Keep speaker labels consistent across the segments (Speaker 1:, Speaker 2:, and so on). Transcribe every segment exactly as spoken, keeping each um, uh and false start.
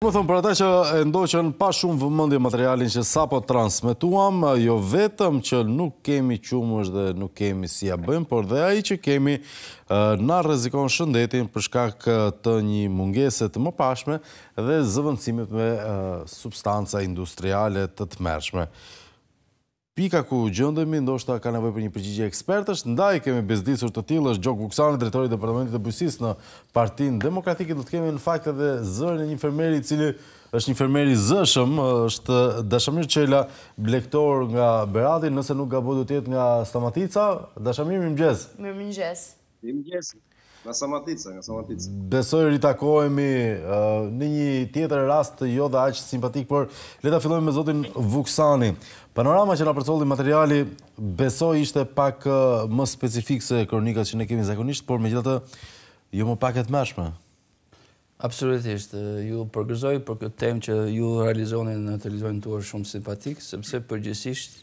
Speaker 1: Më thonë, për ata që e ndoqën pa shumë vëmendje materialin që sapo transmetuam, jo vetëm që nuk kemi qumësh dhe nuk kemi si ja bëjmë, por dhe ai që kemi na rrezikon shëndetin për shkak të një mungese të mëpashme dhe zëvendësimit me substanca industriale të tmerrshme. Pika ku gjendemi ndoshta ka nevojë për një përgjigje ekspertësh, ndaj kemi bezdisur të tillë është Gjok Vuksani, drejtori i Departamentit të Bujqësisë në Partinë Demokratike. Do të kemi në fakt edhe zërin e një fermeri i cili është një fermer i zëshëm, është Dashamir Çela, blektor nga Berati, nëse nuk gaboj do të jetë nga Stamatica. Dashamir, mirëmëngjes.
Speaker 2: Mirëmëngjes.
Speaker 3: Mirëmëngjes. Nga Samatica, nga Samatica.
Speaker 1: Besoj ritakohemi në një tjetër rast jo dhe aq simpatik, por le ta fillojmë me zotin Vuksani. Panorama që na përcolli materiali, besoj ishte pak më specifik se kronikat që ne kemi zakonisht, por megjithatë jo më pak e tmerrshme.
Speaker 4: Absolutisht. Ju përgëzoj për këtë temë që ju realizoni në televizionin tuaj shumë simpatik, sepse përgjithsisht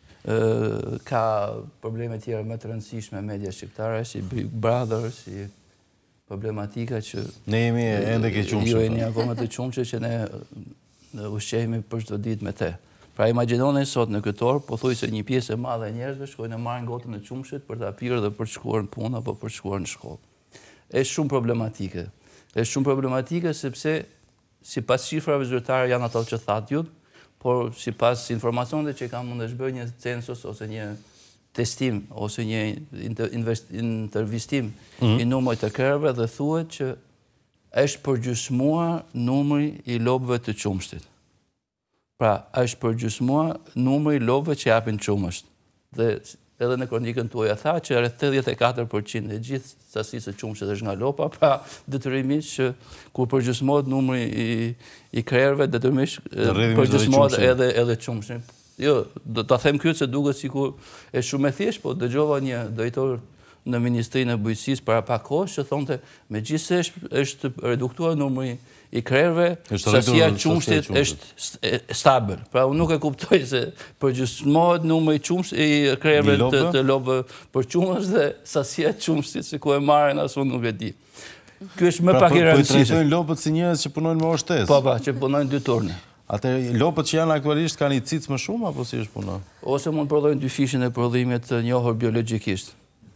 Speaker 4: ka probleme tjera më të rëndësishme media shqiptare, si Big Brother, si problematika që
Speaker 1: ne jemi ende ke qumshëm.
Speaker 4: Ju jeni akoma të qumshëm që ne ushqehemi për çdo ditë me te. Pra imagjinoni sot në këtë orë, pothuajse një pjesë e madhe e njerëzve shkojnë e marrin gotën e qumshit për ta pirë dhe për të shkuar në punë apo për të shkuar në shkollë. Është shumë problematike. Është shumë problematike sepse sipas shifrave zyrtare janë ato që thatë ju, por si pas informacionet që kam mund të shbëj një census ose një testim ose një intervistim i numrit të krerëve dhe thuhet që është përgjysmuar numri i lopëve të qumshtit. Pra, është përgjysmuar numri i lopëve që japin qumësht. Dhe edhe në kronikën tuaj tha që rreth tetëdhjetë e katër përqind e gjithë sasisë së qumshit është nga lopa, pra detyrimisht që kur përgjysmohet numri i, i krerëve, detyrimisht përgjysmohet edhe edhe qumshi. Jo, do ta them këtë se duket sikur është shumë e thjeshtë, po dëgjova një drejtor në Ministrinë e Bujqësisë para pak kohësh që thonte megjithëse është, është reduktuar numri i krerëve, sasia e qumshtit është stabil. Pra unë nuk e kuptoj se përgjysmohet numri i qumshtit i krerëve të, të lopëve për qumësh dhe sasia e qumshtit se ku e marrin as unë nuk e di. Ky është më pak i rëndësishëm.
Speaker 1: Po i trajtojnë lopët si njerëz që punojnë me orë
Speaker 4: Po, po, që punojnë dy turne.
Speaker 1: Atë lopët që janë aktualisht kanë i cic më shumë apo si është puna?
Speaker 4: Ose mund të prodhojnë dy fishin e prodhimit të njohur biologjikisht.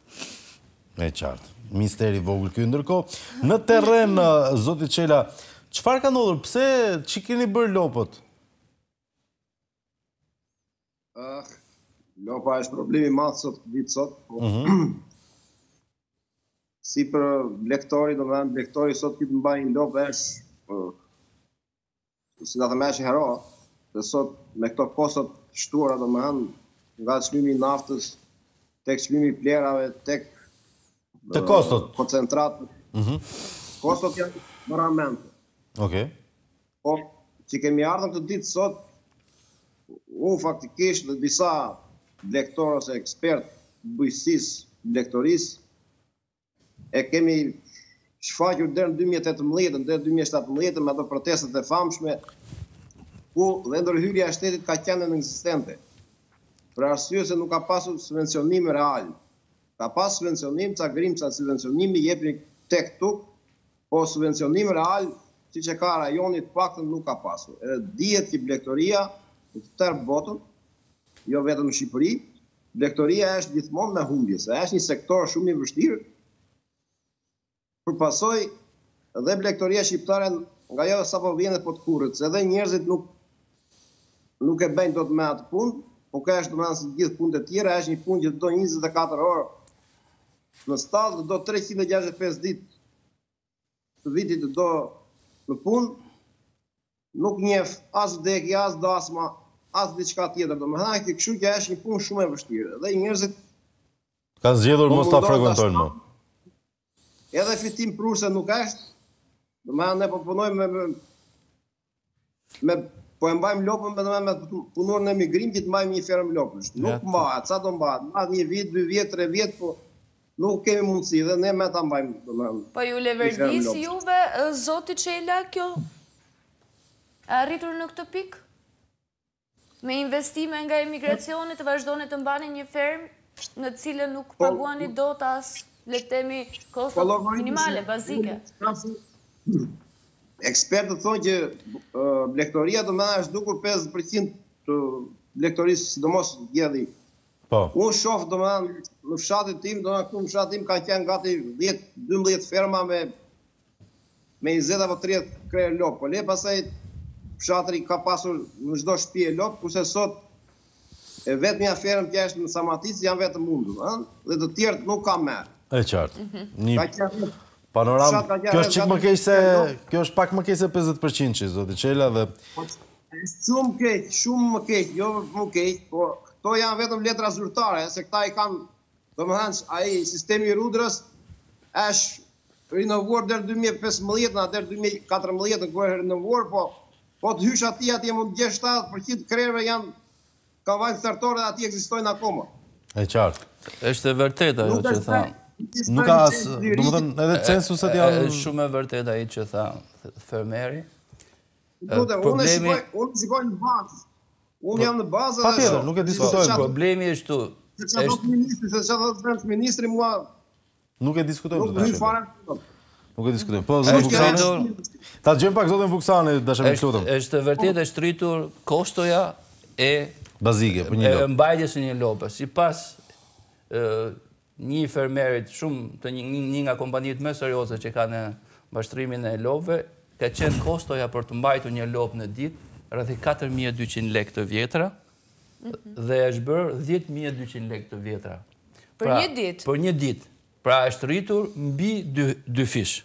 Speaker 1: E qartë. Misteri vogël ky. Ndërkohë, në terren zoti Çela, çfarë ka ndodhur? Pse ç'i keni bërë lopët?
Speaker 3: Uh, lopa është problemi i madh sot vit sot. Si për blektori, domethënë blektori sot që të mbajnë lopë është uh, si nga të me që hero, dhe sot me këto kostot shtuara, domethënë nga çmimi i naftës, tek çmimi i plerave, tek
Speaker 1: të kostot,
Speaker 3: koncentratët. Kostot janë më ramente.
Speaker 1: Okej.
Speaker 3: Po, që kemi ardhur këtë ditë sot, unë faktikisht dhe disa blektorë ose ekspert bujqësisë, blektorisë, e kemi shfaqur deri në dy mijë e tetëmbëdhjetë, deri në dy mijë e shtatëmbëdhjetë me ato protestat e famshme, ku dhe ndërhyrja e shtetit ka qenë inekzistente. Për arsye se nuk ka pasur subvencionim real. Ka pas subvencionim, ca grimca subvencionimi jepni tek tuk, po subvencionim real, siç e ka rajoni të paktën nuk ka pasur. Edhe dihet që blektoria në të tërë botën, jo vetëm në Shqipëri, blektoria është gjithmonë me humbje, se është një sektor shumë i vështirë. Për pasoj, dhe blektoria shqiptare nga jo sapo vjen po të kurrët, se edhe njerëzit nuk nuk e bëjnë dot me atë punë, po ka është domethënë si gjithë punët e tjera, është një punë që do njëzet e katër orë në stall, do treqind e gjashtëdhjetë e pesë ditë të vitit të do në punë, nuk njeh as vdekje, as dasma, as diçka tjetër, domethënë që kështu që është një punë shumë e vështirë. Dhe njerëzit
Speaker 1: kanë zgjedhur mos ta frekuentojnë më.
Speaker 3: Edhe fitim prurse nuk është, domethënë ne po punojmë me, me po e mbajmë lopën me me punor në emigrim që të mbajmë një fermë lopësh. Nuk mbahet, sa do mbahet? Mbahet një vit, dy vjet, tre vjet, po nuk kemi mundësi dhe ne me ta mbajmë, domethënë.
Speaker 2: Po ju leverdis juve zoti Çela kjo arritur në këtë pikë? Me investime nga emigracioni të vazhdoni të mbani një fermë në cilën nuk paguani dot as le të themi kostot minimale, bazike.
Speaker 3: ekspertët thonë që uh, blegtoria do më është dukur pesëdhjetë përqind të blegtorisë, sidomos gjedhi.
Speaker 1: Po.
Speaker 3: Unë shoh do më në fshatin tim, do më këtu në fshatin tim kanë qenë gati dhjetë dymbëdhjetë ferma me me njëzet apo tridhjetë krerë lopë. Po le pasaj fshatri ka pasur në çdo shtëpi e lopë, kurse sot e vetëm një fermë që është në Samatic janë vetëm mundur, ëh, dhe të tjerët nuk ka merë.
Speaker 1: E qartë. Një
Speaker 3: Ka qenë
Speaker 1: panoram,
Speaker 3: fshat ka qenë
Speaker 1: kjo është çik më
Speaker 3: gati
Speaker 1: keq se
Speaker 3: lopë.
Speaker 1: kjo është pak më keq se pesëdhjetë përqind që zoti Çela dhe
Speaker 3: Është shumë keq, shumë më keq, jo më keq, po këto janë vetëm letra zyrtare, se këta i kanë, domethënë ai sistemi i Rudrës është rinovuar deri dy mijë e pesëmbëdhjetë, na deri dy mijë e katërmbëdhjetë kur është rinovuar, po po të hysh aty atje mund të gjesh shtatëdhjetë përqind krerëve janë kavalë startore dhe aty ekzistojnë akoma.
Speaker 1: e qartë.
Speaker 4: Është e vërtetë ajo që tha.
Speaker 1: Nuk ka as, domethënë edhe censuset janë
Speaker 4: Është shumë e vërtetë ai që tha fermeri.
Speaker 3: Unë
Speaker 4: problemi-
Speaker 3: shikoj, unë shikoj në bazë. Unë jam në bazë dhe
Speaker 1: Patjetër,
Speaker 3: shoh.
Speaker 1: nuk e diskutojmë,
Speaker 3: Se
Speaker 4: Problemi është tu.
Speaker 3: Se çfarë thotë ministri, se çfarë thotë zëvendës ministri mua
Speaker 1: nuk e diskutojmë.
Speaker 3: nuk
Speaker 1: zoti
Speaker 3: hy
Speaker 1: Çela.
Speaker 3: fare.
Speaker 1: Nuk e diskutojmë. Po
Speaker 4: Është
Speaker 1: zoti Vuksani.
Speaker 4: rritur-
Speaker 1: Ta dëgjojmë pak zotin Vuksani, dashëm
Speaker 4: Është
Speaker 1: lutem.
Speaker 4: është e vërtetë është rritur kostoja e
Speaker 1: Bazike për një
Speaker 4: e
Speaker 1: lopë.
Speaker 4: mbajtjes së një lope. Sipas ë një fermerit shumë të një, një nga kompanitë më serioze që kanë në mbashtrimin e lopëve, ka qenë kostoja për të mbajtur një lopë në ditë rreth katër mijë e dyqind lekë të vjetra dhe është bërë dhjetë mijë e dyqind lekë të vjetra.
Speaker 2: Për
Speaker 4: Pra,
Speaker 2: një ditë?
Speaker 4: Për një ditë. Pra është rritur mbi dy, dy fish.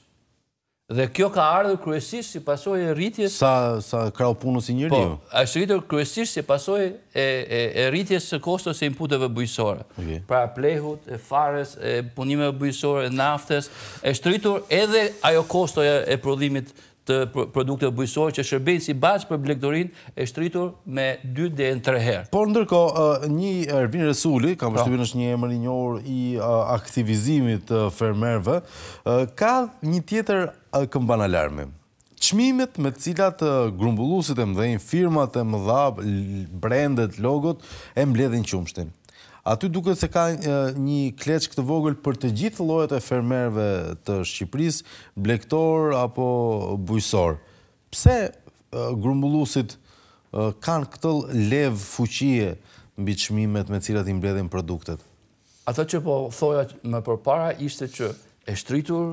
Speaker 4: Dhe kjo ka ardhur kryesisht si pasojë e rritjes
Speaker 1: Sa sa krau punës i njeriu.
Speaker 4: Po, është rritur kryesisht si pasojë e, e, e rritjes së kostos së inputeve bujësore.
Speaker 1: Okej.
Speaker 4: Pra plehut, e farës, e punimeve bujësore, e naftes, është rritur edhe ajo kostoja e prodhimit të pro- produkteve bujësore që shërbejnë si bazë për blegdorin është rritur me dy deri në tre herë.
Speaker 1: Por ndërkohë, ë, një Ervin Resuli, kam përshtypjen është një emër i njohur i ë, aktivizimit të fermerëve, ë, ka një tjetër ë, këmban alarmi. Çmimet me të cilat ë, grumbulluesit e mëdhenj, firmat e mëdha, l- brendet, logot e mbledhin qumshtin. Aty duket se ka ë, një kleçk të vogël për të gjithë llojet e fermerëve të Shqipërisë, blegtor apo bujësor. Pse ë, grumbulluesit ë, kanë këtë lev fuqie mbi çmimet me të cilat i mbledhin produktet?
Speaker 4: Ato që po thoja më përpara ishte që e shtritur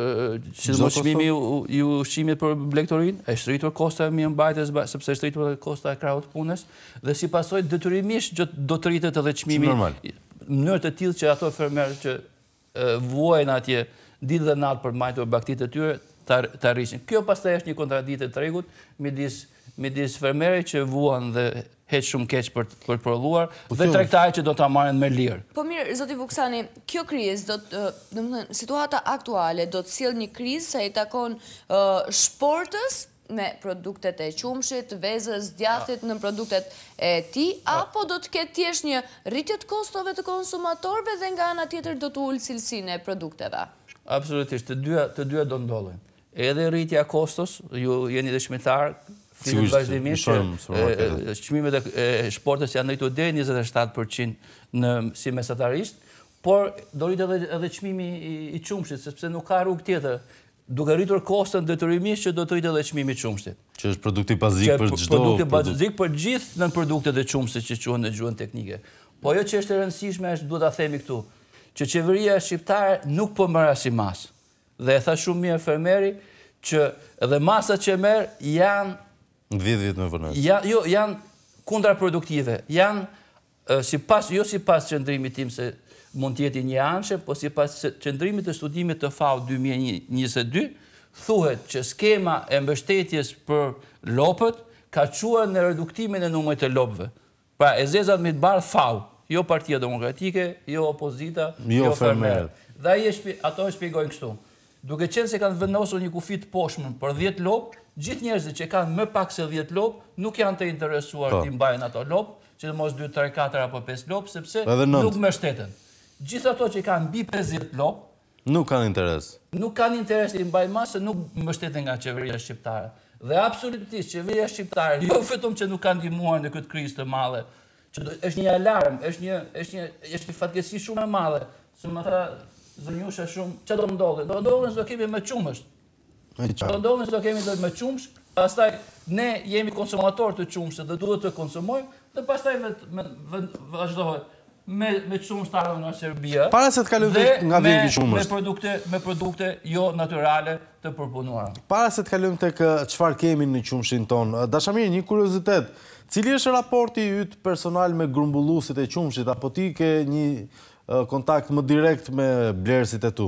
Speaker 1: Çdo
Speaker 4: çdo
Speaker 1: kosto?
Speaker 4: çmimi i- i ushqimit për blegtorin, e shtritur kosta e mirëmbajtjes ba- sepse e shtritur edhe kosta e krahut punës dhe si pasojë detyrimisht gjë- do të rritet edhe çmimi
Speaker 1: normal.
Speaker 4: në mënyrë të tillë që ato fermerë që e, vuajnë atje ditë dhe natë për të mbajtur baktitë e tyre ta ta rrishin. Kjo pastaj është një kontradiktë e tregut midis midis fermerëve që vuan dhe heq shumë keq për për të prodhuar dhe
Speaker 1: kjo-
Speaker 4: tregtarët që do ta marrin me lirë.
Speaker 2: Po mirë, zoti Vuksani, kjo krizë do të, domethënë, situata aktuale do të sjellë një krizë sa i takon ë, shportës me produktet e qumshit, vezës, djathit në produktet e tij, apo do të ketë thjesht një rritje të kostove të konsumatorëve dhe nga ana tjetër do të ulë cilësinë e produkteve?
Speaker 4: Absolutisht, të dyja, të dyja do ndodhin. Edhe rritja e kostos, ju jeni dëshmitar, flitet
Speaker 1: Sigurisht,
Speaker 4: vazhdimisht
Speaker 1: i shohim supermarketet.
Speaker 4: që e, çmimet e e shportës janë rritur deri njëzet e shtatë përqind në si mesatarisht, por do rritet edhe edhe çmimi i, i qumshit, sepse nuk ka rrugë tjetër. Duke rritur kostën detyrimisht që do të rritet edhe çmimi i qumshit.
Speaker 1: Që është produkti bazik
Speaker 4: Që
Speaker 1: për
Speaker 4: pro-
Speaker 1: çdo
Speaker 4: produkte
Speaker 1: produkt.
Speaker 4: bazik për gjithë në produktet e qumshit që quhen në gjuhën teknike. Po ajo që është e rëndësishme është duhet ta themi këtu, që qeveria shqiptare nuk po merr as i mas. Dhe e tha shumë mirë fermeri që edhe masat që merr janë
Speaker 1: dhjetë vjet më vonë.
Speaker 4: janë jo janë kontraproduktive. Janë e, sipas jo sipas qëndrimit tim se mund të jetë një anshë, po sipas qëndrimit të studimit të F A O dy mijë e njëzet e dy, thuhet që skema e mbështetjes për lopët ka çuar në reduktimin e numrit të lopëve. Pra e zezat me të bardh F A O, jo Partia Demokratike, jo opozita,
Speaker 1: Jo
Speaker 4: jo
Speaker 1: fermerët.
Speaker 4: fermerët. Dhe ai e shpi- ato e shpjegojnë kështu. Duke qenë se kanë vendosur një kufi të poshtëm për dhjetë lopë, gjithë njerëzit që kanë më pak se dhjetë lopë nuk janë të interesuar
Speaker 1: Po.
Speaker 4: të i mbajnë ato lopë, që të mos dy, tre, katër apo pesë lopë, sepse
Speaker 1: Edhe nëntë.
Speaker 4: nuk mbështeten. Gjithë ato që kanë mbi pesëdhjetë lopë,
Speaker 1: Nuk kanë interes.
Speaker 4: nuk kanë interes të i mbajnë masë, nuk mbështeten nga qeveria shqiptare. Dhe absolutisht qeveria shqiptare, jo vetëm që nuk kanë ndihmuar në këtë krizë të madhe, që do, është një alarm, është një është një është një fatkeqësi shumë e madhe. Se më tha Zënjusha shumë, çfarë do ndodhi? Do ndodhi se do kemi më qumësht. Do ndodhin se do kemi do me qumsh, pastaj ne jemi konsumator të qumshit dhe duhet të konsumojmë, dhe pastaj vazhdohet me me qumshtarën nga Serbia.
Speaker 1: Para se të kalojmë tek nga vjen ky qumësht.
Speaker 4: Me produkte me produkte jo natyrale të përpunuara.
Speaker 1: Para se të kalojmë tek çfarë kemi në qumshin ton, dashamir, një kuriozitet. Cili është raporti yt personal me grumbulluesit e qumshit, apo ti ke një uh, kontakt më direkt me blerësit e tu?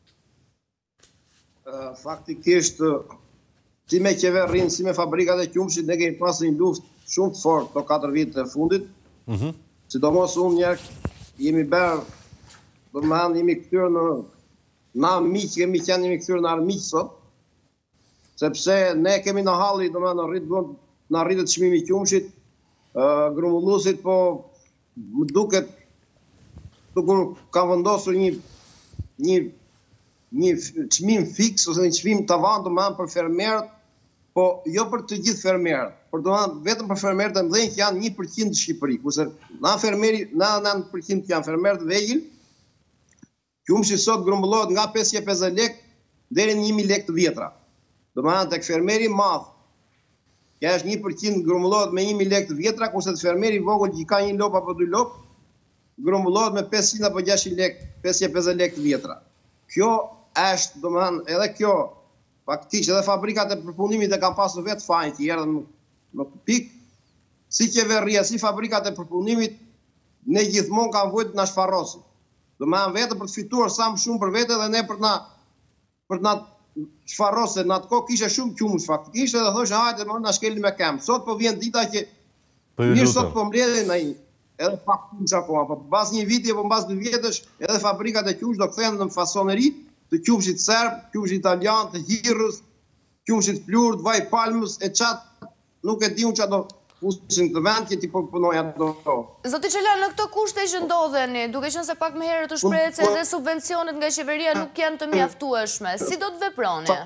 Speaker 3: Uh, faktikisht, si me qeverinë, si me fabrikat e qumshit, ne kemi pasur një luftë shumë të fortë të katër vitet e fundit.
Speaker 1: Mhm. Mm
Speaker 3: Sidomos unë njerë jemi berë, do më hanë jemi këtyrë në, na miqë, kemi qenë jemi këtyrë në armiqë sot, sepse ne kemi në halli, do më hanë në rritë në rritët çmimi i qumshit, uh, grumbulluesit, po më duket, dukur ka vendosur një, një, një çmim fiks, ose një çmim tavan, do më hanë për fermerët, po jo për të gjithë fermerët, por do të vetëm për fermerët e mëdhenj që janë një përqind në Shqipëri, kurse na fermeri, na nëntë përqind që janë fermerët vegjël, qumshi sot grumbullohet nga pesëqind e pesëdhjetë lekë deri në një mijë lekë të vjetra. Do të thotë tek fermeri i madh, që është një përqind grumbullohet me një mijë lekë të vjetra, kurse te fermeri i vogël që ka një lop apo dy lop, grumbullohet me pesëqind apo gjashtëqind lekë, pesëqind e pesëdhjetë lekë të vjetra. Kjo është, do të thotë, edhe kjo faktikisht edhe fabrikat e përpunimit e kanë pasur vetë fajin që erdhën në pikë, si qeveria, si fabrikat e përpunimit, ne gjithmonë kanë vujtë na shfarrosin. Do më hanë vetë për të fituar sa më shumë për vete dhe ne për të na për të na shfarrosë, në atë kohë kishe shumë qumësh faktikisht edhe thoshë hajde më na shkelin me këmbë. Sot po vjen dita që mirë sot po mbledhin ai edhe pak qumësh akoma, po pas një viti apo pas dy vjetësh edhe fabrikat e qumësh do kthehen në fasoneri të qumshit serb, qumshit italian, të hirrës, qumshit plurt, vaj palmës e çat, nuk e di unë çfarë do fusin të vend që ti po punoj ato.
Speaker 2: Zoti Çela, në këto kushte që ndodheni, duke qenë se pak më herët u shprehet se edhe subvencionet nga qeveria nuk janë të mjaftueshme, si do të veproni?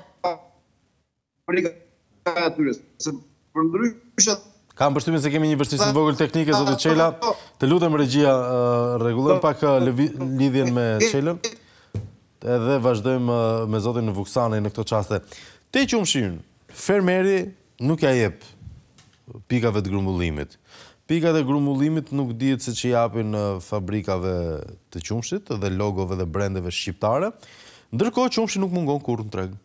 Speaker 1: Kam përshtypjen se kemi një vështirësi të vogël teknike, zoti Çela. Të lutem regjia, rregullojmë pak lidhjen me Çelën. Edhe vazhdojmë me zotin Vuksani në këto çaste. Te qumshin, fermeri nuk ja jep pikave të grumbullimit. Pikat e grumbullimit nuk dihet se që japin fabrikave të qumshit dhe logove dhe brendeve shqiptare, ndërkohë qumshi nuk mungon kurrë në treg.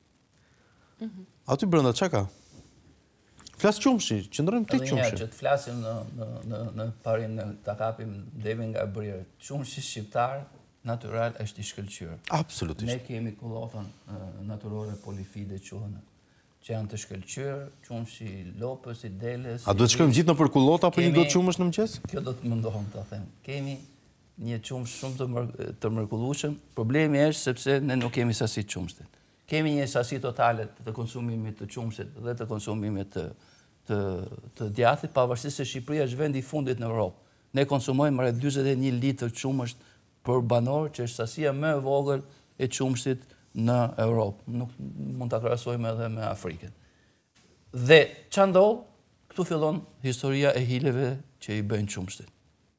Speaker 1: Aty brenda çka ka? Flas qumshi, qëndrojmë tek qumshi.
Speaker 4: Që të flasim në në në në parin në ta kapim devin nga bërjer. Qumshi shqiptar natyral është i shkëlqyer.
Speaker 1: Absolutisht.
Speaker 4: Ne kemi kullotën natyrore polifide quhen, që janë të shkëlqyer, qumshi lopës, i delës.
Speaker 1: A duhet shkojmë gjithë në për kullota apo një do të qumësh në mëngjes?
Speaker 4: Kjo do të mundohem ta them. Kemi një qumsh shumë të mër, të mrekullueshëm. Problemi është sepse ne nuk kemi sasi të qumshit. Kemi një sasi totale të konsumimit të qumshit dhe të konsumimit të të të djathit, pavarësisht se Shqipëria është vendi i fundit në Europë. Ne konsumojmë rreth dyzet e një litër qumësht për banor, që është sasia më e vogël e qumshit në Europë. Nuk mund ta krahasojmë edhe me Afrikën. Dhe ç'a ndodh? Këtu fillon historia e hileve që i bëjnë qumshtit.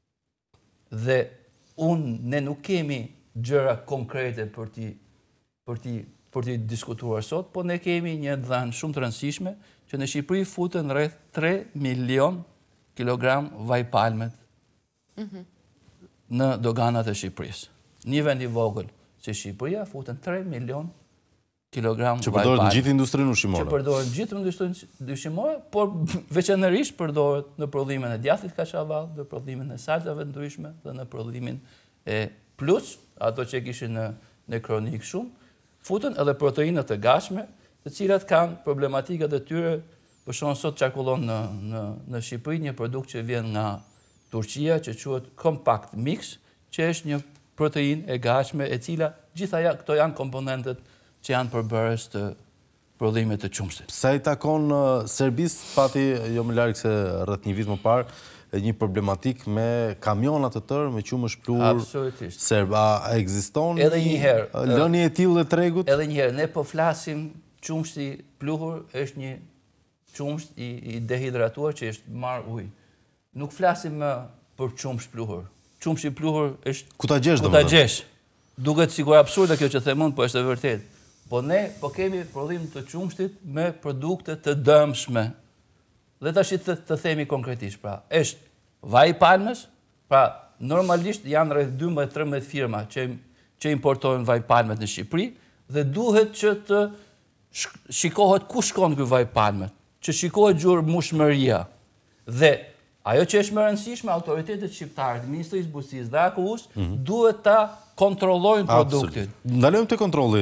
Speaker 4: Dhe unë ne nuk kemi gjëra konkrete për ti për ti për ti diskutuar sot, po ne kemi një dhënë shumë të rëndësishme që në Shqipëri futen rreth tre milion kilogram vaj palmet mm-hmm. në doganat e Shqipërisë. Një vend i vogël si Shqipëria futen tre milion kilogram vaj palmet.
Speaker 1: Që përdoret në gjithë industrinë ushqimore.
Speaker 4: Që përdoret në gjithë industrinë ushqimore, por veçanërisht përdoret në prodhimin e djathit kaçavall, në prodhimin e salcave ndryshme dhe në prodhimin e plus, ato që kishin në në kronik shumë, futen edhe proteinat të gatshme, të cilat kanë problematikat e tyre. Për shkak sot çarkullon në në në Shqipëri një produkt që vjen nga Turqia, që quhet Compact Mix, që është një proteinë e gatshme e cila gjitha ja, këto janë komponentët që janë përbërës të prodhimit të qumshit.
Speaker 1: Sa i takon uh, Serbisë, pati jo më larg se rreth një vit më parë një problematik me kamionat të tërë me qumësh plur serb. A ekziston
Speaker 4: edhe një herë
Speaker 1: lënie e tillë të tregut?
Speaker 4: Edhe një herë, ne po flasim qumshti pluhur është një qumsht i, i dehidratuar që është marr ujë. Nuk flasim më për qumsht pluhur. Qumshti pluhur është
Speaker 1: ku ta gjesh
Speaker 4: domethënë. Duket sikur absurde kjo që them unë, po është e vërtetë. Po ne po kemi prodhim të qumshtit me produkte të dëmshme. Dhe tash të, të themi konkretisht, pra, është vaj palmës, pra normalisht janë rreth dymbëdhjetë tridhjetë firma që që importojnë vaj palmet në Shqipëri dhe duhet që të shikohet ku shkon ky vaj palmet, që shikohet gjurmëshmëria. Dhe ajo që është më e rëndësishme, autoritetet shqiptare, Ministrisë Bujqësisë dhe A K U-s duhet ta kontrollojnë produktin.
Speaker 1: Ndalojmë te kontrolli.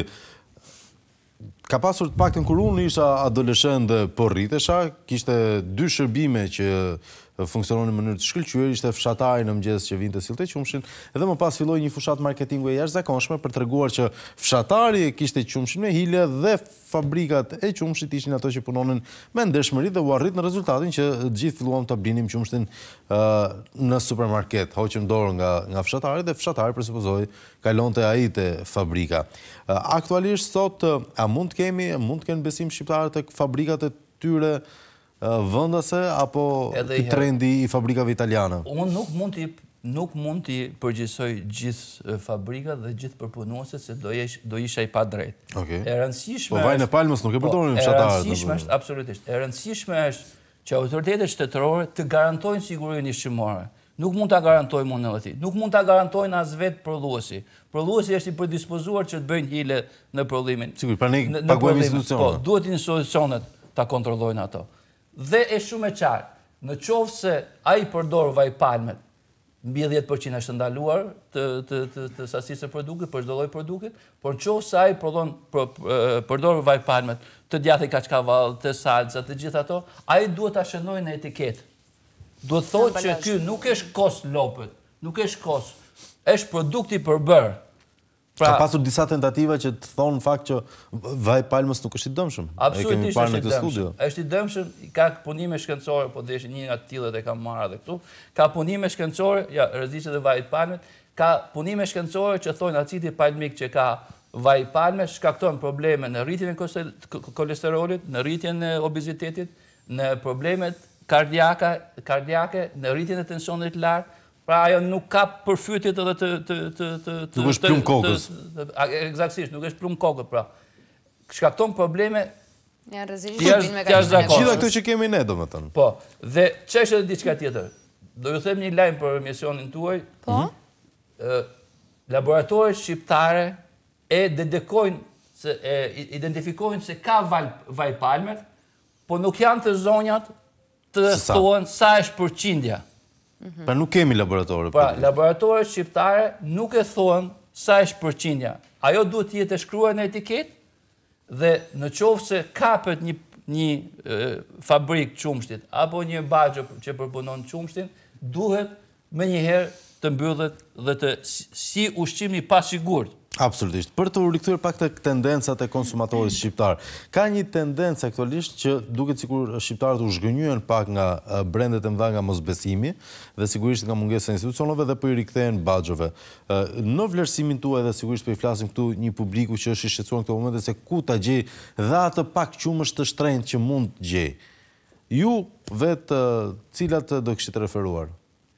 Speaker 1: Ka pasur të paktën kur unë isha adoleshent dhe po rritesha, kishte dy shërbime që funksiononin në mënyrë të shkëlqyer, ishte fshatari në mëngjes që vinte sillte qumshin, edhe më pas filloi një fushat marketingu e jashtëzakonshme për treguar që fshatari kishte qumshin me hile dhe fabrikat e qumshit ishin ato që punonin me ndershmëri dhe u arrit në rezultatin që të gjithë filluam ta blinim qumshin uh, në supermarket, hoqëm dorë nga nga fshatari dhe fshatari presupozoi kalonte ai te fabrika. Uh, aktualisht sot uh, a mund të kemi, mund të kenë besim shqiptarët tek fabrikat e tyre vendase apo trendi i fabrikave italiane?
Speaker 4: Unë nuk mund t'i nuk mund t'i përgjigjsoj gjithë fabrikat dhe gjithë përpunuesit se do jesh do isha i padrejtë.
Speaker 1: Okay.
Speaker 4: E rëndësishme.
Speaker 1: Po vajin e palmës nuk e përdorin fshatarët.
Speaker 4: E rëndësishme është absolutisht. E rëndësishme është që autoritetet shtetërore të garantojnë sigurinë ushqimore. Nuk mund ta garantojmë unë edhe ti. Nuk mund ta garantojnë as vetë prodhuesi. Prodhuesi është i predispozuar që të bëjnë hile në prodhimin.
Speaker 1: Sigurisht, pra ne paguajmë institucionet.
Speaker 4: Po, duhet institucionet ta kontrollojnë ato. Dhe e shumë e qartë, në qoftë se ai përdor vaj palmet, mbi dhjetë përqind është ndaluar të, të, të, të sasisë së produktit, për çdo lloj produkti, por në qoftë se ai përdor, përdor vaj palmet, të djathtë kaçkavall, të salca, të gjithë ato, ai duhet ta shënojë në etiketë. Duhet thotë që ky nuk është kos lopët, nuk është kos, është produkti i përbërë.
Speaker 1: Pra, ka pasur disa tentativa që të thonë në fakt që vaj palmës nuk është i dëmshëm.
Speaker 4: Absolutisht është i dëmshëm. Është i dëmshëm, ka punime shkencore, po deshin një nga të tillët e kam marrë edhe këtu. Ka punime shkencore, ja, rreziqet e vajit palmet, ka punime shkencore që thonë acidi palmik që ka vaj palme shkakton probleme në rritjen e kolesterolit, në rritjen e obezitetit, në problemet kardiake, kardiake, në rritjen e tensionit lart. Pra ajo nuk ka përfytjet edhe të të të të të
Speaker 1: nuk është plumë kokës.
Speaker 4: Eksaktësisht, nuk është plumë kokës, pra. Shkakton probleme
Speaker 2: ja rreziqe me
Speaker 4: mekanizmin.
Speaker 1: Gjithë ato që kemi ne, domethënë.
Speaker 4: Po, dhe ç'është edhe diçka tjetër. Do ju them një lajm për emisionin tuaj.
Speaker 2: Po.
Speaker 4: Ë laboratoret shqiptare e dedikojnë se e identifikojnë se ka vaj vaj palmet, po nuk janë të zonjat të thuan sa është përqindja.
Speaker 1: Pra nuk kemi laboratore.
Speaker 4: Pra, laboratoret shqiptare nuk e thonë sa është përqindja. Ajo duhet të jetë e shkruar në etiketë dhe në qoftë se kapet një, një e, fabrik qumshtit apo një bagjo që përpunon qumshtin, duhet me njëherë të mbyllet dhe të si ushqim i pasigurt.
Speaker 1: Absolutisht. Për të rikthyer pak tek tendencat e konsumatorit shqiptar. Ka një tendencë aktualisht që duket sikur shqiptarët u zhgënjyen pak nga brendet e mëdha nga mosbesimi dhe sigurisht nga mungesa e institucioneve dhe po i rikthehen baxhove. Në vlerësimin tuaj dhe sigurisht po i flasim këtu një publiku që është i shqetësuar në këtë moment se ku ta gjej dhe atë pak qumësh të shtrenjtë që mund të gjej. Ju vetë cilat do kishit referuar?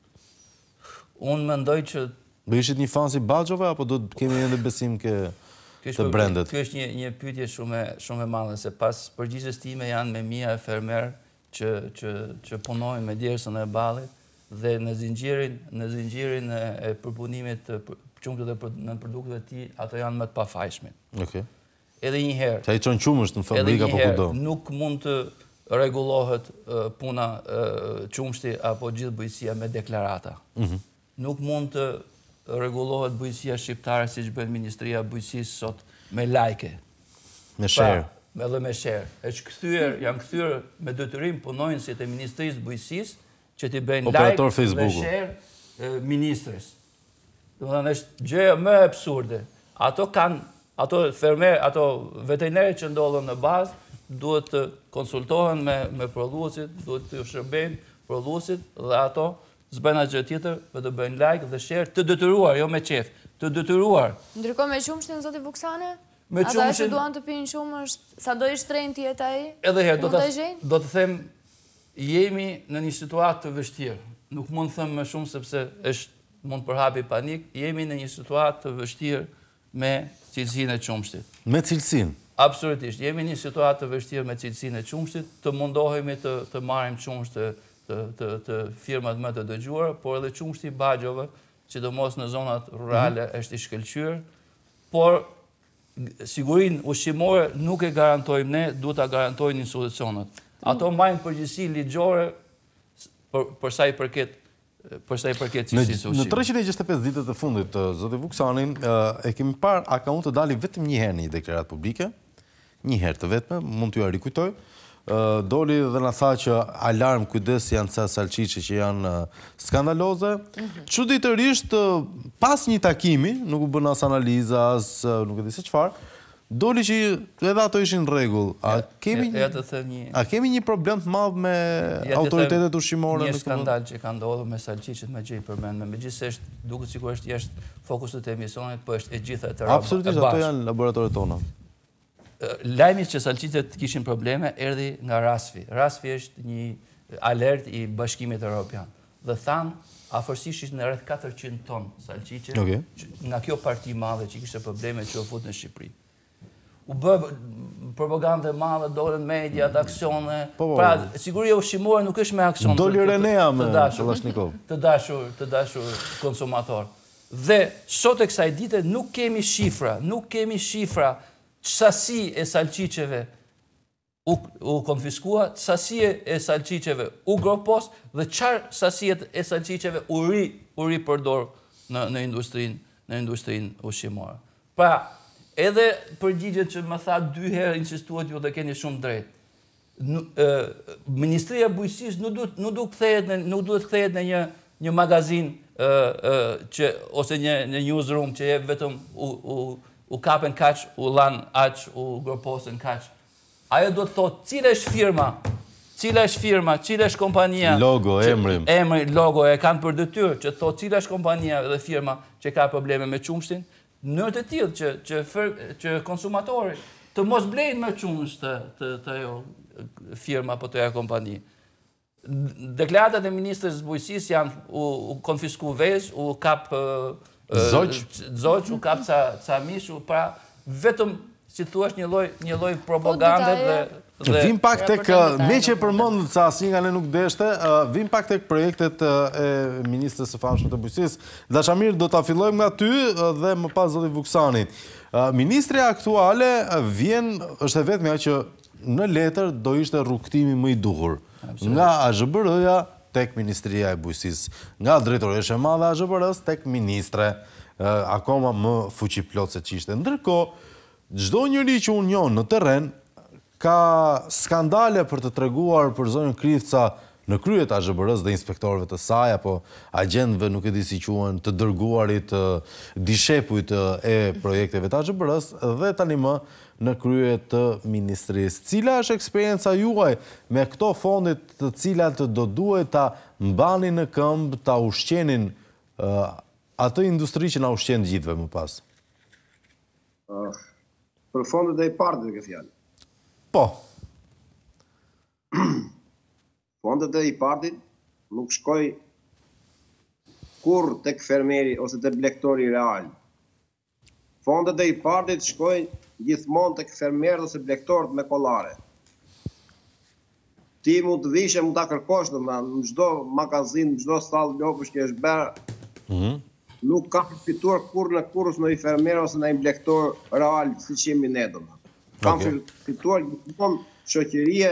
Speaker 4: Unë mendoj që
Speaker 1: do ishit një fan si baxhove apo do të kemi edhe besim ke të brendet?
Speaker 4: Kjo është një një pyetje shumë shumë e madhe se pas përgjigjes time janë me mia e fermer që që që punojnë me djersën e ballit dhe në zinxhirin në zinxhirin e, e përpunimit të qumshtit dhe në produkteve të tij ato janë më të pafajshme.
Speaker 1: Okej.
Speaker 4: Edhe një herë.
Speaker 1: Sa i çon qumësht në fabrikë apo kudo.
Speaker 4: Nuk mund të rregullohet uh, puna uh, qumshti apo gjithë bujqësia me deklarata.
Speaker 1: Mhm.
Speaker 4: Nuk mund të rregullohet bujqësia shqiptare siç bën Ministria e Bujqësisë sot me lajke.
Speaker 1: Me share.
Speaker 4: Pra, edhe me share. Është kthyer, janë kthyer me detyrim punonjësit e Ministrisë së Bujqësisë që t'i bëjnë like dhe share e, ministres. Domethënë është gjë më e absurde. Ato kanë, ato fermer, ato veterinarët që ndodhen në bazë duhet të konsultohen me me prodhuesit, duhet të shërbejnë prodhuesit dhe ato s'bëjnë asgjë tjetër, për të bëjnë like dhe share të detyruar, jo me qef, të detyruar.
Speaker 2: Ndërkohë me qumshtin zoti Vuksane?
Speaker 4: Me
Speaker 2: qumshtin. Ata që duan të pinë shumë është sa do i shtrenjtë të jetë ai?
Speaker 4: Edhe herë do të do të them jemi në një situatë të vështirë. Nuk mund të them më shumë sepse është mund përhapi panik, jemi në një situatë të vështirë me cilësinë e qumshtit.
Speaker 1: Me cilësinë?
Speaker 4: Absolutisht. Jemi një situatë të vështirë me cilësinë e qumshtit, të mundohemi të, të marrim qumsht të, të, të, të firmat më të dëgjuara, por edhe qumshti i bagjove, sidomos në zonat rurale, mm-hmm. është i shkëlqyer, por sigurinë ushqimore nuk e garantojmë ne, duhet ta garantojnë institucionet. Ato mbajnë përgjegjësi ligjore për, për sa i përket për sa i përket cilësisë së ushqimit.
Speaker 1: Në treqind e gjashtëdhjetë e pesë ditët e fundit, zoti Vuksanin, e kemi parë akaunte dali vetëm një herë në një deklaratë publike, një herë të vetme, mund t'ju rikujtoj. Doli dhe na tha që alarm, kujdes, janë ca salçiçe që janë skandaloze. Çuditërisht, pas një takimi, nuk u bën as analiza, as nuk e di se çfarë, doli që edhe ato ishin në rregull. A kemi
Speaker 4: Ja të them një
Speaker 1: A kemi një problem të madh me autoritetet ushqimore?
Speaker 4: Një skandal që ka ndodhur me salçiçet me gjë i përmendme. Megjithëse duket sikur është jashtë fokusit të emisionit, po është e gjitha të rrobë.
Speaker 1: Absolutisht, ato janë laboratoret tona.
Speaker 4: Lajmi që salçicet kishin probleme erdhi nga Rasfi. Rasfi është një alert i Bashkimit Evropian. Dhe thanë, afërsisht ishin rreth katërqind ton salçiçe,
Speaker 1: okay.
Speaker 4: nga kjo parti madhe që kishte probleme që u fut në Shqipëri. U bë propagandë madhe, dolën mediat, aksione.
Speaker 1: Po, po,
Speaker 4: pra, siguria ushqimore nuk është me aksion.
Speaker 1: Doli Renea me
Speaker 4: Kalashnikov. Të dashur, të dashur konsumator. Dhe sot e kësaj dite nuk kemi shifra, nuk kemi shifra sasi e salçiçeve u, u konfiskua, sasi e salçiçeve u gropos dhe çfarë sasi e salçiçeve u ri u ri përdor në në industrinë në industrinë ushqimore. Pra, edhe përgjigjet që më tha dy herë insistuat ju dhe keni shumë drejt. Ministria e Bujqësisë nuk duhet nuk duhet kthehet në nuk duhet kthehet në një një magazin ë ë që ose një një newsroom që jep vetëm u u u kapen kaq, u lan aq, u groposen kaq. Ajo do të thotë cila është firma, cila është firma, cila është kompania.
Speaker 1: Logo, emri.
Speaker 4: Emri, logo e kanë për detyrë që të thotë cila është kompania dhe firma që ka probleme me qumshtin, në mënyrë të tillë që që fër, që konsumatori të mos blejnë me qumsht të të, të ajo firma apo të ajo kompani. Deklaratat e ministrës së Bujqësisë janë u, u konfisku vezë, u kap
Speaker 1: Zogj,
Speaker 4: Zogj, u kap ca ca mishu, pra vetëm si thuash një lloj një lloj propagande dhe
Speaker 1: dhe vim pak tek me që përmend sa asnjë nga ne nuk deshte, vim pak tek projektet e ministrës së famshme të Bujqësisë. Dashamir, do ta fillojmë nga ty dhe më pas zoti Vuksani. Ministria aktuale vjen është e vetmja që në letër do ishte rrugtimi më i duhur nga A Z B R-ja tek Ministria e Bujqësisë, nga drejtoresha e madhe e A Z B R-s tek ministre, akoma më fuqiplot se ç'ishte. Ndërkohë, çdo njeri që unë njoh në terren ka skandale për të treguar për zonën Krifca në kryet A Z B R-s dhe inspektorëve të saj apo agjentëve, nuk e di si quhen, të dërguarit, dishepujt e projekteve të A Z B R-s dhe tani më në krye të ministrisë. Cila është eksperienca juaj me këto fondit të cilat do duhet ta mbani në këmbë, ta ushqenin uh, atë industri që na ushqen gjithëve më pas?
Speaker 3: Uh, për fondet e i partit ke fjalë.
Speaker 1: Po.
Speaker 3: Fondet e i partit nuk shkoj kur tek fermeri ose tek blektori real. Fondet e i partit shkojnë gjithmonë tek fermerët ose blektorët me kollare. Ti mund të vishe, mund ta kërkosh në çdo magazin, në çdo stall lopësh që është bërë,
Speaker 1: mm-hmm.
Speaker 3: nuk ka fituar kur në kurrës në i fermer ose në i blektor real, si që jemi ne do. Kam okay. fituar gjithmonë shoqërie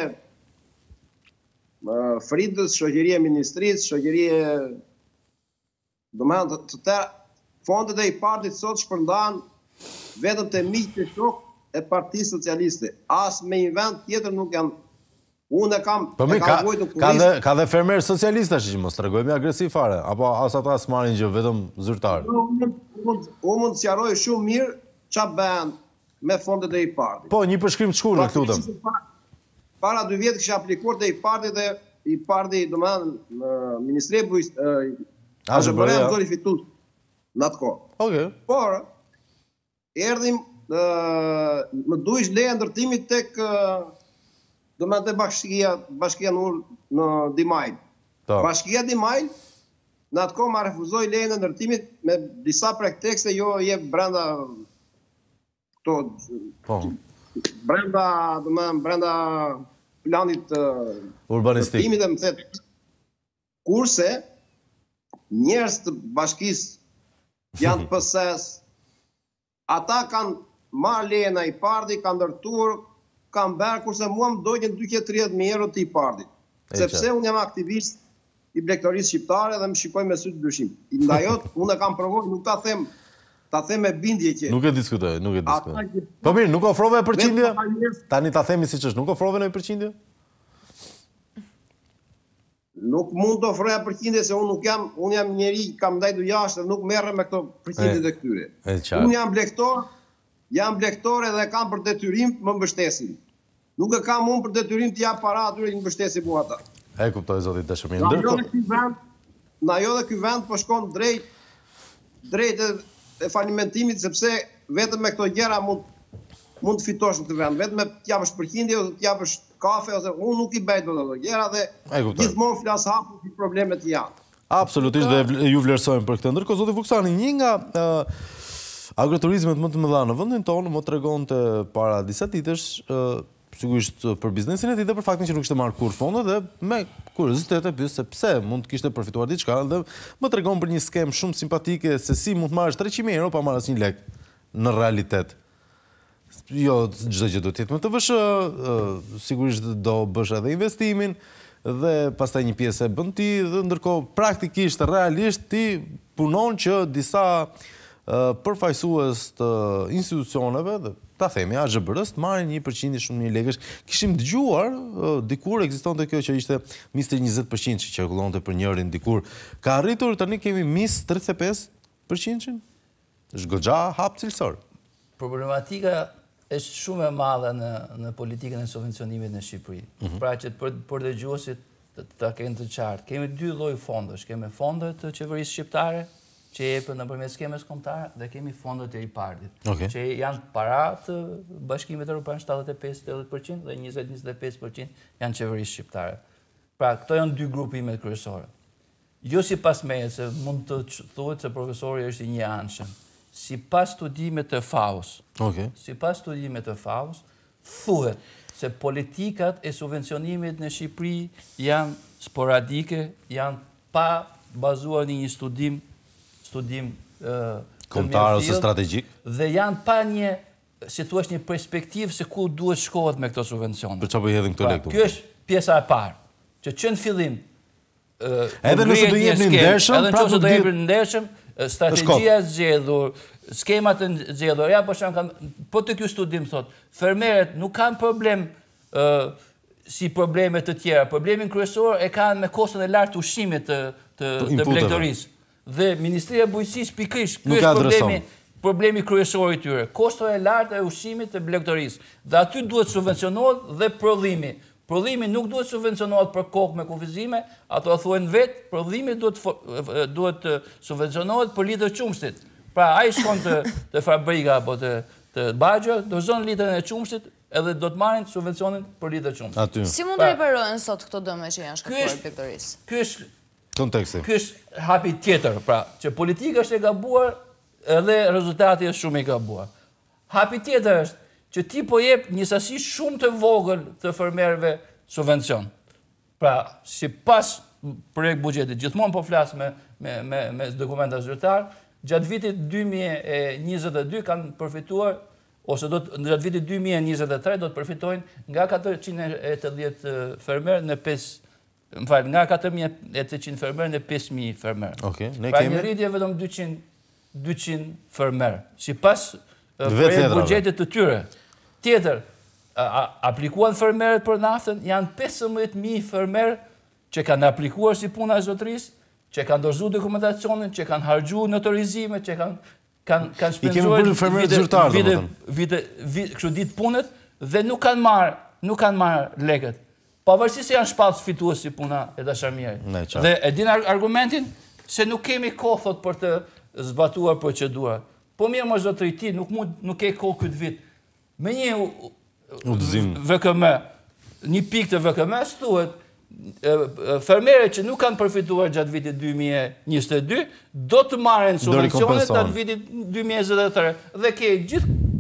Speaker 3: Fridës, shoqërie ministrisë, shoqërie do më thënë të të fondet e i partit sot shpërndan vetëm të miqtë të shok e Partisë Socialiste. As me një vend tjetër nuk janë. Unë e kam...
Speaker 1: Për mi, ka, ka, dhe, ka dhe fermerë socialista që mos tregojmë agresiv fare, apo as ata s'marrin gjë, vetëm zyrtar.
Speaker 3: Unë mund të sqaroj shumë mirë ç'a bën me fondet e i partit.
Speaker 1: Po, një përshkrim të shkurtër, lutem.
Speaker 3: Para dy vjet kisha aplikuar te i parti dhe i parti, domethënë, në Ministri e Bujqësisë, A Z B R-ja doli fitues në atë kohë.
Speaker 1: Okej.
Speaker 3: Por erdhim më duish leja ndërtimit tek do më të bashkia bashkia në në Dimajl. Bashkia Dimajl në atë kohë ma refuzoi lejen e ndërtimit me disa pretekste, jo jep brenda këto
Speaker 1: Po.
Speaker 3: brenda, do më thënë, brenda planit
Speaker 1: Urbanistik.
Speaker 3: ndërtimit dhe më thet, kurse njerëz të bashkisë janë të pëses, ata kanë marrë lejen ai parti, kanë ndërtuar, kanë bërë, kurse mua më dojnë dyqind e tridhjetë mijë euro të i partit. Sepse unë jam aktivist i blegtorisë shqiptare dhe më shikoj me sy të ndryshim. Ndajot, unë e kam provoj, nuk ta them, ta them me bindje që
Speaker 1: Nuk e diskutoj, nuk e diskutoj.
Speaker 3: ata që
Speaker 1: Po mirë, nuk ofrove përqindje?
Speaker 3: vetëm ata njerëz-
Speaker 1: Tani ta themi siç është, nuk ofrove në përqindje?
Speaker 3: Nuk mund të ofroja përqindje se unë nuk jam, unë jam njeri, kam ndajtur jashtë dhe nuk merrem me këto përqindjet e këtyre.
Speaker 1: E qartë.
Speaker 3: Unë jam blegtor, jam blegtor edhe kam për detyrim më mbështesin. Nuk e kam unë për detyrim të jap para atyre që mbështesin mua ata.
Speaker 1: E kuptoj zoti Dashëmir.
Speaker 3: Na jo
Speaker 1: Ndërkohë,
Speaker 3: dhe ky vend, na jo dhe ky vend po shkon drejt drejt e, e falimentimit sepse vetëm me këto gjëra mund mund të fitosh në këtë vend, vetëm me të japësh përqindje ose të japësh kafe ose unë nuk i bëj dot ato gjëra dhe
Speaker 1: E kuptoj.
Speaker 3: gjithmonë flas hapur si problemet janë.
Speaker 1: absolutisht dhe vl- ju vlerësojmë për këtë. Ndërkohë zoti Vuksani, një nga uh, agroturizmet më të mëdha në vendin tonë më tregonte para disa ditësh, uh, sigurisht për biznesin e tij dhe për faktin që nuk kishte marrë kur fonde dhe me kuriozitet e pyet se pse mund të kishte përfituar diçka dhe më tregon për një skem shumë simpatike se si mund të marrësh treqind mijë euro pa marrë asnjë lek në realitet. Jo çdo gjë do të jetë më të vëshë, uh, sigurisht do bësh edhe investimin dhe pastaj një pjesë e bën ti dhe ndërkohë praktikisht realisht ti punon që disa uh, përfaqësues të institucioneve dhe ta themi A Zh B R-s të marrin një përqindje shumë një lekësh. Kishim dëgjuar uh, dikur ekzistonte kjo që ishte Mister njëzet përqind që qarkullonte për njërin dikur. Ka arritur tani kemi Mis tridhjetë e pesë përqind? Është goxha hap cilësor.
Speaker 4: Problematika është shumë e madhe në, në politikën e subvencionimit në Shqipëri. Pra që për, për dëgjuesit të, të kenë të qartë. Kemi dy lloj fondesh. Kemi fondet të qeverisë shqiptare, që jepën nëpërmjet skemës kombëtare dhe kemi fondet e ripartit,
Speaker 1: Okay.
Speaker 4: që janë para të Bashkimit Evropian shtatëdhjetë e pesë deri në njëzet përqind dhe njëzet njëzet e pesë përqind janë qeverisë shqiptare. Pra, këto janë dy grupimet kryesore. Jo sipas meje, se mund të thuhet se profesori është i njëanshëm. Sipas studimeve të F A O-s,
Speaker 1: Okay.
Speaker 4: sipas studimeve të F A O-s, thuhet se politikat e subvencionimit në Shqipëri janë sporadike, janë pa bazuar në një studim studim uh,
Speaker 1: Kombëtar ose strategjik.
Speaker 4: dhe janë pa një, si thua, një perspektivë se ku duhet shkohet me këto subvencione.
Speaker 1: Për çfarë po i hedhin këto
Speaker 4: Pra,
Speaker 1: lekë?
Speaker 4: kjo është pjesa e parë, që që në fillim uh,
Speaker 1: Edhe
Speaker 4: kur
Speaker 1: nëse do
Speaker 4: ngrihet një
Speaker 1: jepni
Speaker 4: skemë,
Speaker 1: ndershëm,
Speaker 4: edhe
Speaker 1: pra
Speaker 4: nëse
Speaker 1: do
Speaker 4: do
Speaker 1: të
Speaker 4: jepni ndershëm, uh, strategjia e zgjedhur, skemat e zgjedhura, ja po shkam kam, po të ky studim thot, fermerët nuk kanë problem uh, si probleme të tjera. Problemin kryesor e kanë me kostën e lartë të ushqimit të, të, të
Speaker 1: inputeve.
Speaker 4: blegtorisë. Dhe Ministria e Bujqësisë pikërisht, ky
Speaker 1: Nuk e
Speaker 4: është
Speaker 1: adreson.
Speaker 4: problemi, problemi kryesor i tyre. Kosto e lartë e ushqimit të blegtorisë. Dhe aty duhet subvencionohet dhe prodhimi. Prodhimi nuk duhet subvencionohet për kokë me kufizime, ato thuhen vetë, prodhimi duhet fo- duhet të subvencionohet për litër qumshtit. Pra ai shkon të, të fabrika apo të të Baxha, dozon litrin e qumshtit edhe do të marrin subvencionin për litër qumshtit.
Speaker 1: Aty.
Speaker 2: Si mund të riparohen sot këto dëme që janë shkaktuar
Speaker 4: është-
Speaker 2: blegtorisë?
Speaker 4: Ky është
Speaker 1: Konteksti.
Speaker 4: Ky është hapi tjetër, pra, që politika është e gabuar edhe rezultati është shumë i gabuar. Hapi tjetër është që ti po jep një sasi shumë të vogël të fermerëve subvencion. Pra, sipas projekt buxhetit, gjithmonë po flas me me me me dokumenta zyrtar, gjatë vitit dy mijë e njëzet e dy kanë përfituar ose do të gjatë vitit dy mijë e njëzet e tre do të përfitojnë nga katërqind e tetëdhjetë fermerë në pesë Më falë, nga katër mijë e tetëqind fermerë në pesë mijë fermerë.
Speaker 1: Okej, ne
Speaker 4: Pra
Speaker 1: kemi-
Speaker 4: një rritje vetëm dyqind dyqind fermerë. Sipas uh,
Speaker 1: Vetë
Speaker 4: projekt
Speaker 1: letrave.
Speaker 4: buxhetit të tyre. Tjetër, a, a, aplikuan fermerët për naftën, janë pesëmbëdhjetë mijë fermerë që kanë aplikuar si puna e zotërisë, që kanë dorëzuar dokumentacionin, që kanë harxhuar notorizime, që kanë kanë kanë
Speaker 1: I kemi
Speaker 4: shpenzuar
Speaker 1: bërë fermerët
Speaker 4: vite-
Speaker 1: zyrtar,
Speaker 4: vite
Speaker 1: domethënë.
Speaker 4: vite vite kështu ditë punët dhe nuk kanë marrë, nuk kanë marrë lekët. Pavarësisht se janë shpallës fitues si puna e dashamirë.
Speaker 1: Ne, qartë.
Speaker 4: Dhe e din ar- argumentin se nuk kemi kohë thot për të zbatuar procedurat. Po mirë më zotëri ti nuk mund nuk ke kohë këtë vit. Me një u-
Speaker 1: Udhëzim.
Speaker 4: V K M, një pikë të V K M-s thuhet e, e, fermerët që nuk kanë përfituar gjatë vitit dy mijë e njëzet e dy do të marrin subvencionet
Speaker 1: rikompensohen.
Speaker 4: gjatë vitit dy mijë e njëzet e tre dhe ke gjithë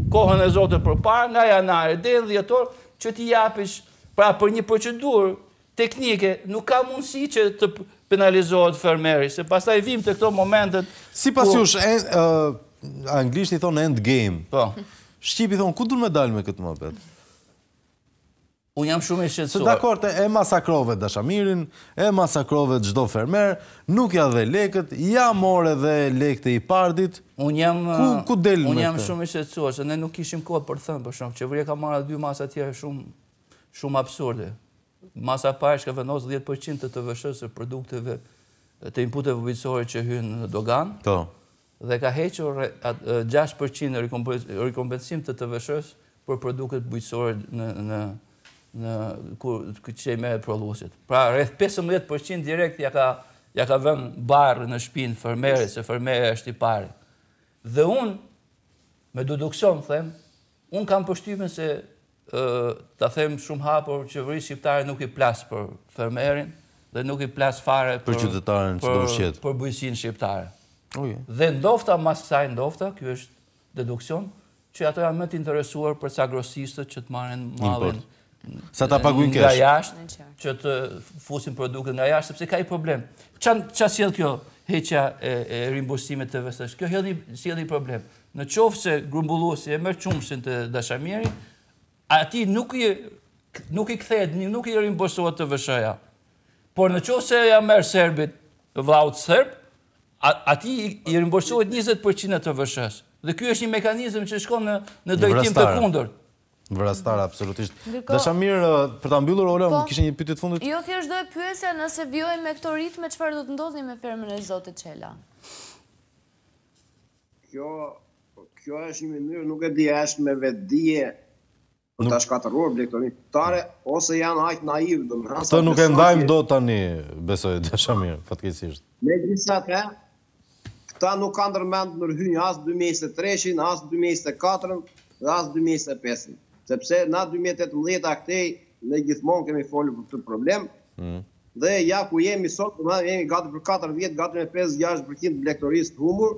Speaker 4: kohën e Zotit përpara, nga janari deri në dhjetor, që t'i japish, pra për një procedurë teknike, nuk ka mundësi që të penalizohet fermeri, se pastaj vim të këto momentet...
Speaker 1: Si pas jush, anglisht i thonë end game.
Speaker 4: Po.
Speaker 1: Shqipi thonë, ku du me dalë me këtë mëbet?
Speaker 4: Unë jam shumë i
Speaker 1: Se
Speaker 4: shqetësuar.
Speaker 1: dakord, e masakrove Dashamirin, e masakrove çdo fermer, nuk ja dhe lekët, ja more dhe lekët e i pardit.
Speaker 4: Unë jam,
Speaker 1: Ku- ku del me
Speaker 4: unë jam
Speaker 1: këtë?
Speaker 4: shumë i shqetësuar, se ne nuk kishim kohë për thënë, për shumë. Qeveria ka marrë dy masa tjera shumë, shumë absurde. Masa parë ka vendosur dhjetë përqind të T V S-së së produkteve të inputeve bujqësore që hynë në dogan,
Speaker 1: To.
Speaker 4: dhe ka hequr re- at- e, gjashtë përqind rikompe- rikompensim të T V S-së për produktet bujqësore në, në, në kur që i merret prodhuesit. Pra rreth pesëmbëdhjetë përqind direkt ja ka ja ka vënë barrë në shpinë fermerit, se fermeri është i pari. Dhe unë, me deduksion them, unë kam përshtypjen se ë, ta them shumë hapur, qeverisë shqiptare nuk i plas për fermerin dhe nuk i plas fare
Speaker 1: Për qytetaren që do
Speaker 4: për,
Speaker 1: ushqet.
Speaker 4: për bujqësinë shqiptare.
Speaker 1: Okay.
Speaker 4: Dhe ndofta mas kësaj ndofta, ky është deduksion, që ato janë më të interesuar për ca grosistët që të marrin mallin
Speaker 1: Sa ta paguajnë
Speaker 4: nga
Speaker 1: kesh.
Speaker 4: jashtë, që të fusin produktet nga jashtë, sepse ka i problem. Çan ç'a sjell kjo heqja e, e rimbursimit të vështës? Kjo hedhi sjell një problem. Në qoftë se grumbulluesi e merr çumshin të dashamiri, ati nuk i nuk i kthehet, nuk i rimbursohet të vëshëja. Por në qoftë se ja merr serbit, vllaut serb, a- ati i, i rimbursohet njëzet përqind të vëshës. Dhe ky është një mekanizëm që shkon në në drejtim të
Speaker 1: vrastare.
Speaker 4: kundërt.
Speaker 1: Vrastare, absolutisht.
Speaker 2: Ndërkohë-
Speaker 1: Dashamir, për ta mbyllur, Ola,
Speaker 2: Po.
Speaker 1: kishe një pyetje të fundit?
Speaker 2: Jo, thjesht do e pyesja nëse vjojmë me këto ritme, çfarë do të ndodhi me fermën e Zotit Çela?
Speaker 3: Kjo, kjo është një mënyrë, nuk e di, është me vetdije për ta shkatëruar blegtorin tare, ose janë aq naiv, domethënë.
Speaker 1: Të nuk e ndajmë do tani, besoj, Dashamir, fatkeqësisht.
Speaker 3: Megjithatë, këta nuk kanë ndërmend të ndërhyjnë as dy mijë e njëzet e treshin, as dy mijë e njëzet e katërin, dhe as dy mijë e njëzet e pesën. Sepse na dy mijë e tetëmbëdhjetë këtej ne gjithmonë kemi folur për këtë problem. Dhe ja ku jemi sot, domethënë jemi gati për katër vjet, gati me pesë gjashtë përqind blegtorisë të humbur.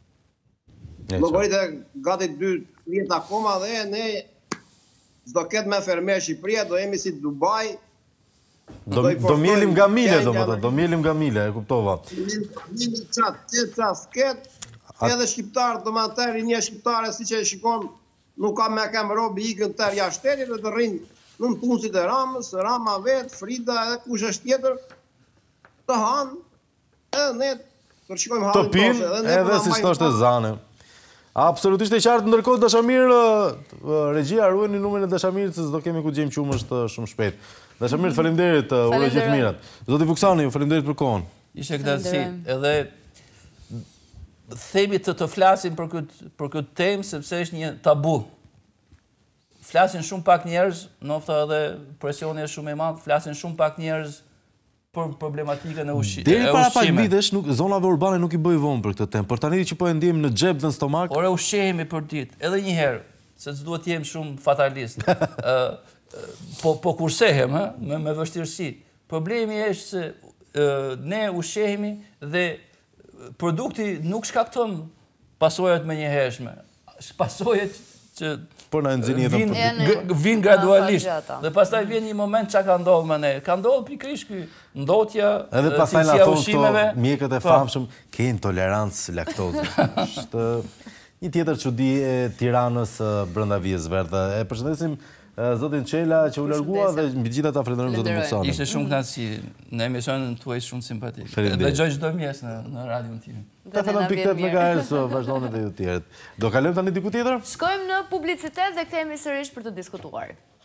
Speaker 1: E,
Speaker 3: Llogaritë gati dy vjet akoma dhe ne s'do ketë me fermer Shqipëria, do jemi si Dubai.
Speaker 1: Do,
Speaker 3: do i
Speaker 1: do mjelim nga mile,
Speaker 3: Kenya,
Speaker 1: do më të, do mjelim nga mile, e kuptova.
Speaker 3: Një qatë, që qatë s'ket, edhe shqiptarë, do më të rinje shqiptare, si që e shikon, nuk ka me kem robi ikën të tërja shtetit dhe të rinë në punësit e Ramës, Rama vetë, Frida edhe kush është tjetër, të hanë, edhe ne të shikojmë
Speaker 1: Të
Speaker 3: halin
Speaker 1: pinë,
Speaker 3: toshe, ne
Speaker 1: edhe
Speaker 3: po na
Speaker 1: si
Speaker 3: mbajmë
Speaker 1: thoshte
Speaker 3: halin.
Speaker 1: Zane. Absolutisht e qartë, ndërkohë Dashamir, regjia ruajeni numrin e Dashamirit se s'do kemi ku gjejmë qumësht shumë shpejt. Dashamir, faleminderit, uroj gjithë
Speaker 2: Falenderoj.
Speaker 1: mirat. Zoti Vuksani, ju faleminderit për kohën.
Speaker 4: Ishte kënaqësi,
Speaker 2: Falenderojmë.
Speaker 4: edhe themi të të flasim për këtë për këtë temë sepse është një tabu. Flasin shumë pak njerëz, nofta edhe presioni është shumë i madh, flasin shumë pak njerëz për problematikën e ushi-
Speaker 1: Deri
Speaker 4: e
Speaker 1: para pak
Speaker 4: ushqimit.
Speaker 1: vitesh, nuk, zonave urbane nuk i bëj vonë për këtë temë, por tani që po e ndjejmë në xhep dhe në stomak,
Speaker 4: Ore ushqehemi për ditë, edhe një herë, se s'duhet të jem shumë fatalist. Ë, ë, po po kursehem, ë, me me vështirësi. Problemi është se ë, ne ushqehemi dhe produkti nuk shkakton pasojat më njëhershme. Pasojat që
Speaker 1: por na nxjini jetën
Speaker 4: vin,
Speaker 1: për
Speaker 2: Janë-
Speaker 4: g- vin gradualisht.
Speaker 2: Aha, gjata.
Speaker 4: Dhe pastaj vjen një moment çka ka ndodhur me ne. Ka ndodhur pikërisht ky ndotja,
Speaker 1: Edhe
Speaker 4: e,
Speaker 1: pastaj na
Speaker 4: cilësia
Speaker 1: thonë
Speaker 4: ushqimeve.
Speaker 1: këto mjekët e
Speaker 4: Po.
Speaker 1: famshëm, ke intolerancë laktoze. Është një tjetër çudi e Tiranës ë, brenda Vijës Verdhe. E përshëndesim ë, zotin Çela që u largua dhe mbi gjithë ata falenderojmë zotin
Speaker 2: Falenderoj.
Speaker 1: Vuksani.
Speaker 4: Ishte shumë kënaqësi në emisionin tuaj shumë simpatik.
Speaker 1: Faleminderit.
Speaker 4: Dëgjoj çdo mëngjes në në radion tim.
Speaker 1: Ta fillon pikë tetë megahertz, vazhdoni dhe ju tjerët. Do kalojmë tani diku tjetër?
Speaker 2: Shkojmë në publicitet dhe kthehemi sërish për të diskutuar.